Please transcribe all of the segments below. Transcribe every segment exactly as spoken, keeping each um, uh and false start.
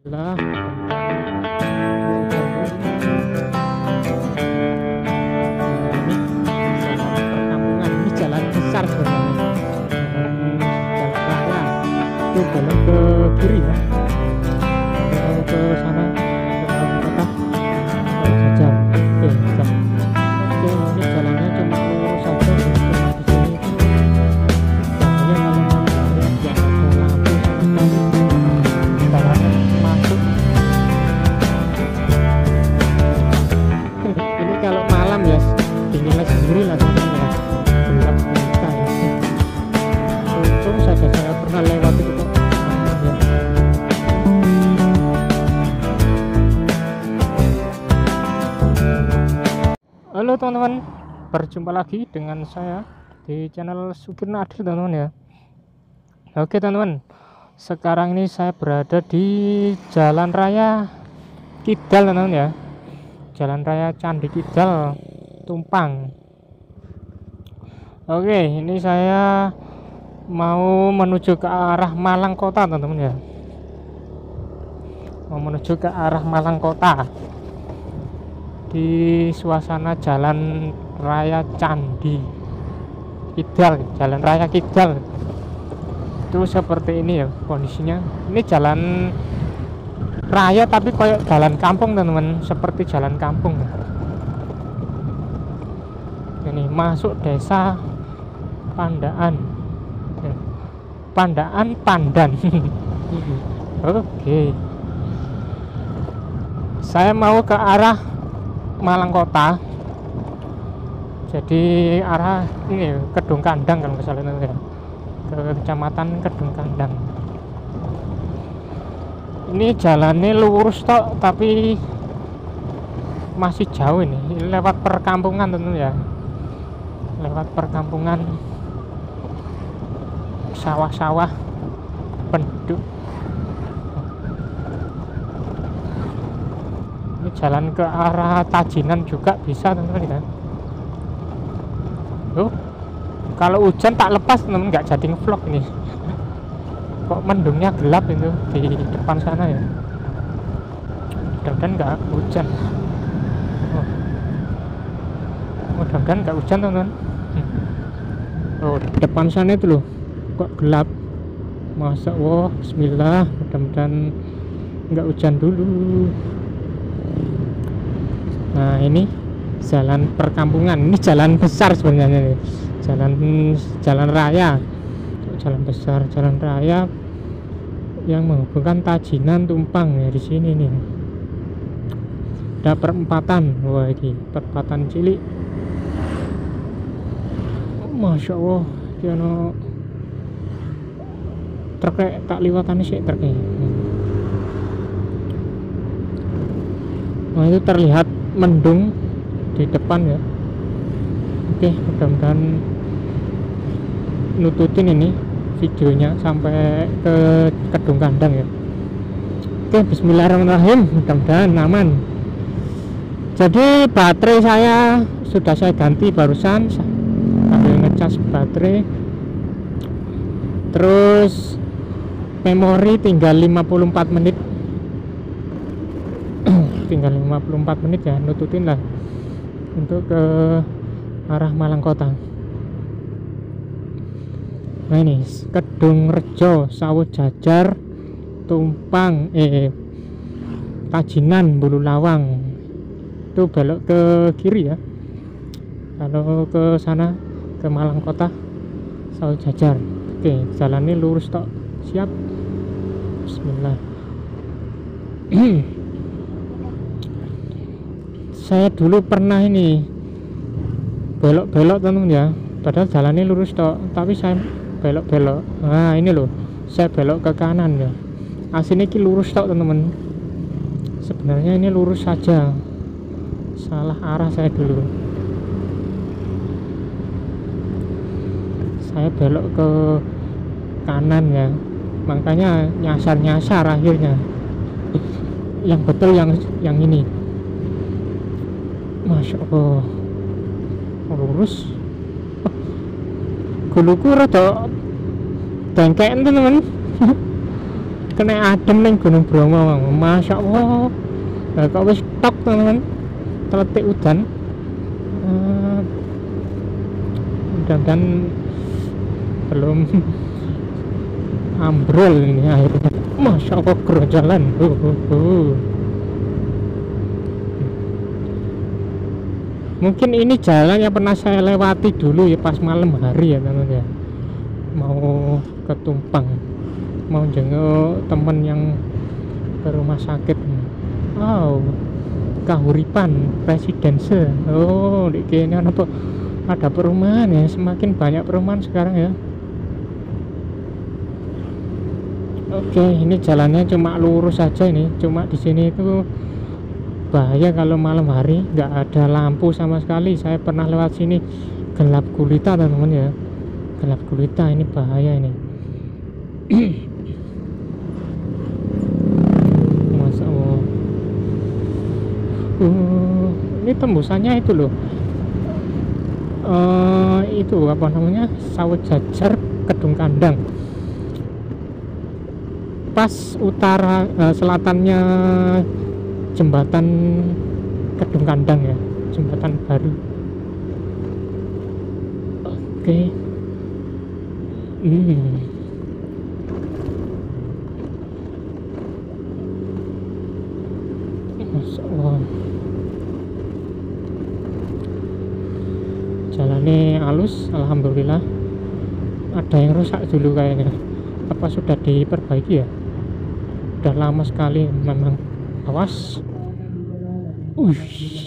lah perkampungan. Ini jalan besar sebenarnya, jalan raya itu belok ke kiri ya, belok ke sana ke kota Jajar. Oke, oke, ini jalannya cuma lurus saja. Di sini bahaya kalau mau ya ada lampu jalannya masuk. Ini kalau malam ya dinilai sendiri lah sebenarnya, gelap gulita ya. Untung saja saya pernah lewat itu kok. Halo teman-teman, berjumpa lagi dengan saya di channel Sukirno Adil teman-teman ya. Oke teman-teman, sekarang ini saya berada di Jalan Raya Kidal teman-teman ya, Jalan Raya Candi Kidal Tumpang. Oke, ini saya mau menuju ke arah Malang Kota teman-teman ya, mau menuju ke arah Malang Kota di suasana Jalan Raya Candi Kidal, Jalan Raya Kidal itu seperti ini ya kondisinya. Ini jalan raya tapi kayak jalan kampung teman-teman, seperti jalan kampung. Ini masuk desa Pandaan, Pandaan Pandan. Oke, saya mau ke arah Malang Kota, jadi arah ini Kedung Kandang kalau misalnya ya, ke kecamatan Kedung Kandang. Ini jalannya lurus toh, tapi masih jauh ini. Ini lewat perkampungan tentu ya, lewat perkampungan, sawah-sawah penduduk. Ini jalan ke arah Tajinan juga bisa teman-teman ya. Tuh, kalau hujan tak lepas teman-teman, nggak jadi ngevlog ini. Kok mendungnya gelap itu di depan sana ya. Mudah-mudahan nggak hujan. Oh, mudah-mudahan nggak hujan teman-teman. Oh, di depan sana itu loh, kok gelap. Masa, wah, bismillah, mudah-mudahan nggak hujan dulu. Nah, ini jalan perkampungan, ini jalan besar sebenarnya nih. Jalan jalan raya, jalan besar, jalan raya yang menghubungkan Tajinan Tumpang ya di sini nih. Ada perempatan, wah ini perempatan cilik. Masya Allah, kiano terkait tak liwatan sih terkait. Nah, itu terlihat mendung di depan ya. Oke, mudah-mudahan nututin ini videonya sampai ke Kedung Kandang ya. Oke, bismillahirrahmanirrahim, mudah-mudahan aman. Jadi baterai saya sudah saya ganti barusan, sambil ngecas baterai. Terus memori tinggal lima puluh empat menit, tinggal lima puluh empat menit ya, nututin lah untuk ke arah Malang Kota. Nah ini Kedung Rejo, Sawah Jajar, Tumpang, eh Tajinan, Bulu Lawang. Itu belok ke kiri ya. Kalau ke sana ke Malang Kota, Sawah Jajar. Oke, jalannya lurus tok. Siap. Bismillah. Saya dulu pernah ini belok-belok teman-teman ya, padahal jalannya lurus tok, tapi saya belok-belok. Nah ini loh, saya belok ke kanan ya, aslinya ini lurus tok teman-teman. Sebenarnya ini lurus saja, salah arah saya dulu. Saya belok ke kanan ya, makanya nyasar-nyasar akhirnya. Yang betul yang yang ini. Masya Allah, lurus. Guluku rada dengkeken teman-teman. kena adem ning Gunung Bromo, Masya Allah. Nah, kok wis tok teman-teman, teletik udan. Uh, mudah-mudahan belum ambrol ini akhirnya. Masya Allah, gerah jalan. Uh, uh, uh. Mungkin ini jalan yang pernah saya lewati dulu ya pas malam hari ya teman-teman ya. Mau ke Tumpang, mau jenguk temen yang ke rumah sakit. Oh, Kahuripan Residence. Oh, di kene ada ada perumahan ya, semakin banyak perumahan sekarang ya. Oke, ini jalannya cuma lurus saja ini. Cuma di sini itu bahaya kalau malam hari, nggak ada lampu sama sekali. Saya pernah lewat sini gelap gulita teman-teman ya, gelap gulita, ini bahaya ini. Masa Allah. Uh, ini tembusannya itu loh, uh, itu apa namanya, Sawah Jajar Kedung Kandang, pas utara uh, selatannya jembatan Kedung Kandang ya, jembatan baru. Oke. Hmm. Masya Allah. Jalannya halus, alhamdulillah. Ada yang rusak dulu kayaknya. Apa sudah diperbaiki ya? Udah lama sekali memang. Awas. Uish.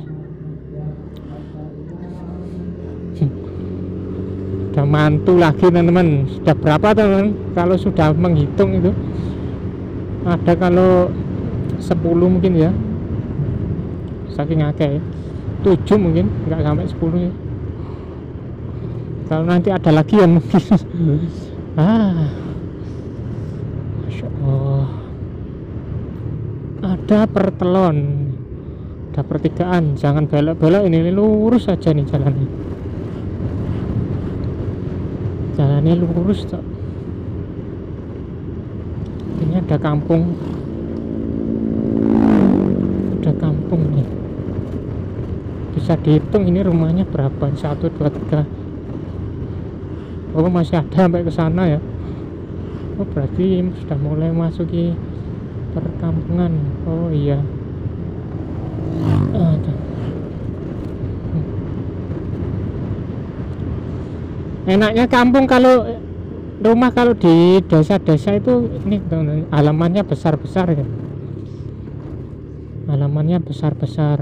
Udah mantul lagi teman-teman. Sudah berapa teman-teman? Kalau sudah menghitung itu ada kalau sepuluh mungkin ya, saking akeh. Tujuh mungkin, nggak sampai sepuluh ya. Kalau nanti ada lagi ya mungkin. Ah, Masya Allah. Ada pertelon, ada pertigaan, jangan belok-belok, ini lurus saja nih jalannya. Jalannya lurus cok. Ini ada kampung, ada kampung nih. Bisa dihitung ini rumahnya berapa, satu dua tiga. Oh, masih ada sampai ke sana ya. Oh, berarti sudah mulai masuki perkampungan. Oh iya. Ada. Enaknya kampung kalau rumah, kalau di desa-desa itu ini halamannya besar-besar ya. Halamannya besar-besar.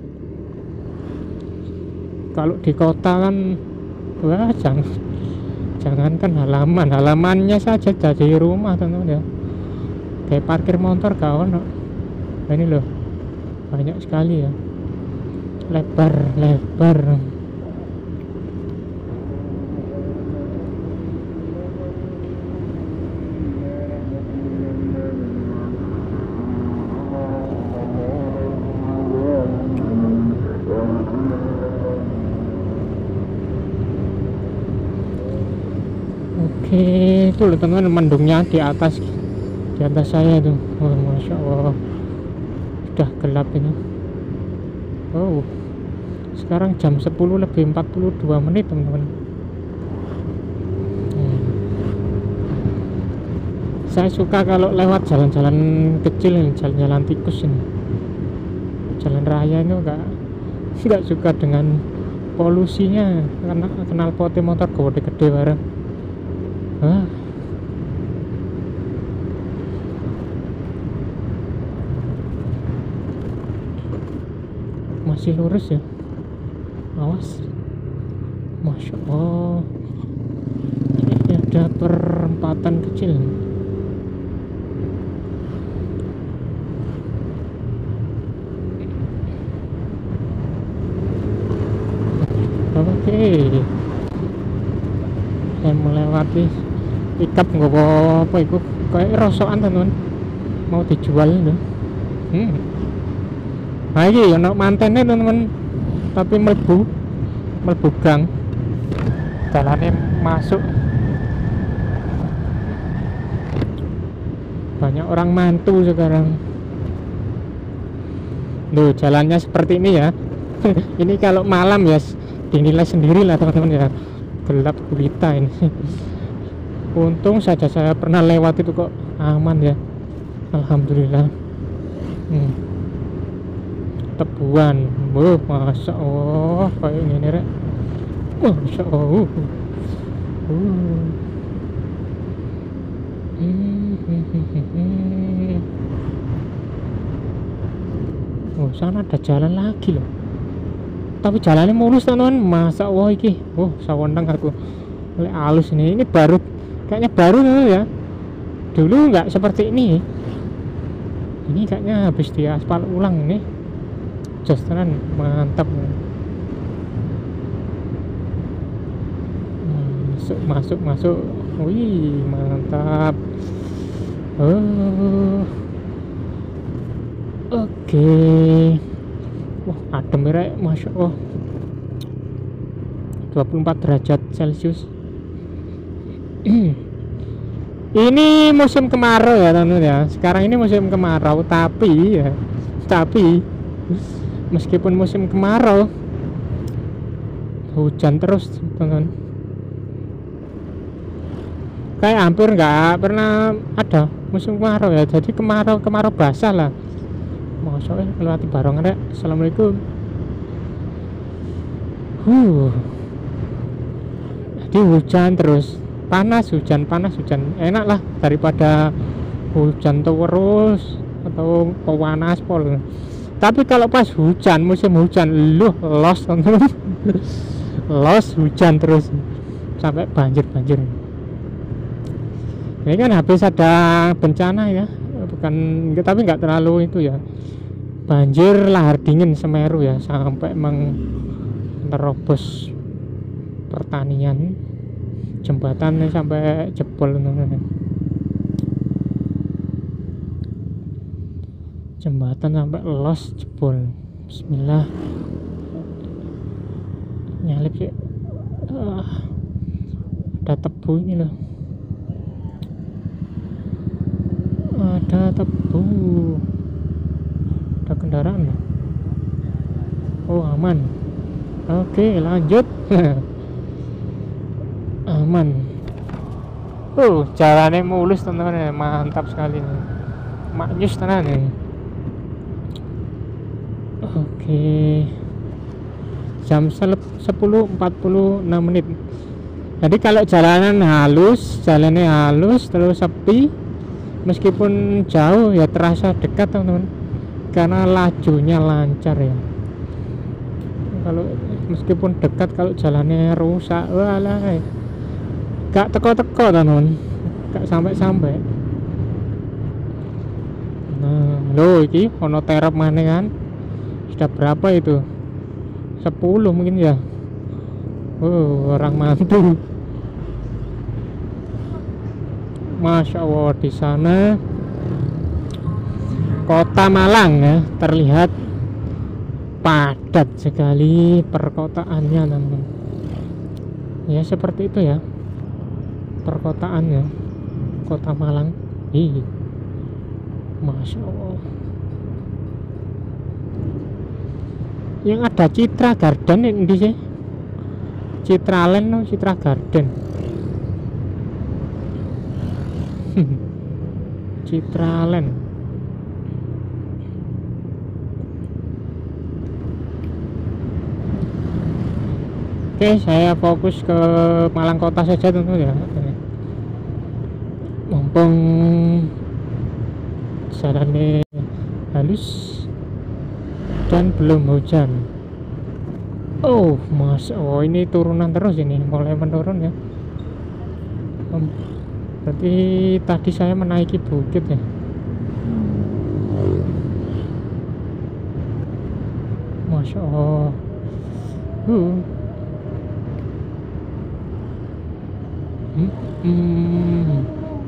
Kalau di kota kan wah, jangan jangankan halaman, halamannya saja jadi rumah teman-teman ya. Kayak parkir motor kawan. Nah, ini loh banyak sekali ya, lebar-lebar. Oke, itu loh teman-teman, mendungnya di atas, di atas saya itu. Oh, Masya Allah, sudah gelap ini. Oh, sekarang jam sepuluh lebih empat puluh dua menit teman-teman. hmm. Saya suka kalau lewat jalan-jalan kecil ini, jalan-jalan tikus ini. Jalan raya ini enggak enggak suka dengan polusinya, karena kenal potnya motor gede-gede bareng. Hah? Masih lurus ya, awas. Masya Allah, ini ada perempatan kecil. Oke, saya melewati ikap nggak apa itu, kayak rosokan teman, mau dijual itu. hmm. Nah ini ya mantennya teman-teman, tapi melebu melebu gang, jalannya masuk banyak orang mantu sekarang. Loh, jalannya seperti ini ya. Ini kalau malam ya dinilai sendiri lah teman-teman ya, gelap gulita ini. Untung saja saya pernah lewat itu kok aman ya, alhamdulillah. hmm. Tebuan, wah masya Allah kayak gini rek, masya Allah. uh. Oh, sana ada jalan lagi loh, tapi jalannya mulus teman-teman, masa Allah iki. Oh, sawandang aku oleh halus ini. Ini baru, kayaknya baru ya, dulu nggak seperti ini. Ini kayaknya habis diaspal ulang nih. Jos tenan, mantap. Masuk masuk masuk, wih mantap. Oh, oke. Okay. Wah, adem ya, masya Allah. dua puluh empat derajat celcius. Ini musim kemarau ya teman-teman ya. Sekarang ini musim kemarau, tapi ya, tapi meskipun musim kemarau, hujan terus teman-teman. Kayak hampir nggak pernah ada musim kemarau ya. Jadi kemarau kemarau basah lah. Masya Allah, melewati barongan ya. Assalamualaikum. Huh. Jadi hujan terus, panas hujan panas hujan, enak lah daripada hujan terus atau panas pol. Tapi kalau pas hujan, musim hujan, loh los teman-teman. Los hujan terus sampai banjir-banjir. Ini kan habis ada bencana ya, bukan, tapi nggak terlalu itu ya, banjir lahar dingin Semeru ya, sampai menerobos pertanian, jembatannya sampai jebol teman-teman. Jembatan sampai los jebol. Bismillah, nyalip sih. uh, ada tebu ini loh, ada tebu, ada kendaraan loh. Oh aman, oke lanjut. Aman. Oh, jalannya mulus teman-teman, mantap sekali nih, maknyus tenan nih. Oke, jam sepuluh empat puluh enam menit. Jadi kalau jalanan halus, jalannya halus terus sepi, meskipun jauh ya terasa dekat teman-teman, karena lajunya lancar ya. Kalau meskipun dekat, kalau jalannya rusak, walah, gak teko-teko teman-teman, gak sampai-sampai. Nah, lo iki ono terap mana kan? Sudah berapa itu? sepuluh mungkin ya. Oh, orang mantu. Masya Allah, di sana kota Malang ya, terlihat padat sekali perkotaannya teman-teman. Ya seperti itu ya perkotaannya, kota Malang. Ih, Masya Allah. Yang ada Citra Garden ini sih, Citraland atau Citra Garden. Citraland. Oke, saya fokus ke Malang kota saja tentu ya. Mumpung jalannya halus dan belum hujan. Oh, mas, oh ini turunan terus ini, mulai menurun ya. Berarti tadi saya menaiki bukit ya. Masya Allah. Uh. Hmm. Hmm.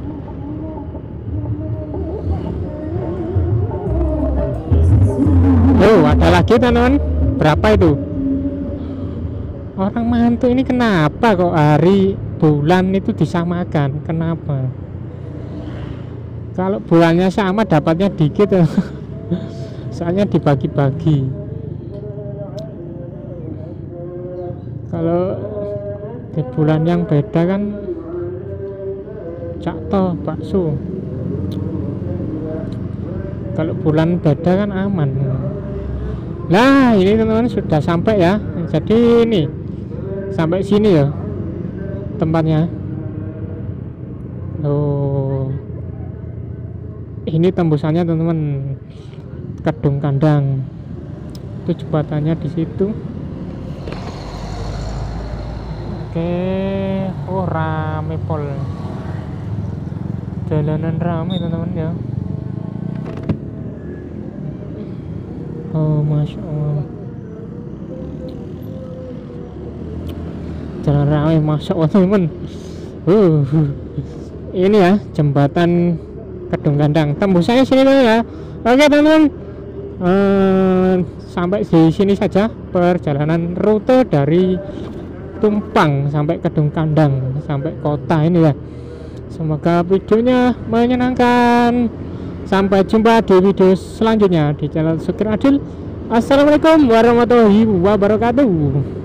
Oh, ada lagi teman-teman. Berapa itu? Orang mantu ini kenapa kok hari bulan itu disamakan? Kenapa? Kalau bulannya sama dapatnya dikit ya. Soalnya dibagi-bagi. Kalau di bulan yang beda kan cakto bakso. Kalau bulan beda kan aman. Nah ini teman-teman sudah sampai ya. Jadi ini sampai sini ya tempatnya. Oh, ini tembusannya teman-teman, Kedung Kandang. Itu jembatannya di situ. Oke, oh rame pol, jalanan rame teman-teman ya. Oh masya Allah, jalan rame masya Allah teman-teman. Uh, ini ya jembatan Kedung Kandang, tembusannya sini dulu ya. Oke teman-teman, uh, sampai di sini saja perjalanan rute dari Tumpang sampai Kedung Kandang, sampai kota ini ya. Semoga videonya menyenangkan. Sampai jumpa di video selanjutnya di channel Sugeng Adil. Assalamualaikum warahmatullahi wabarakatuh.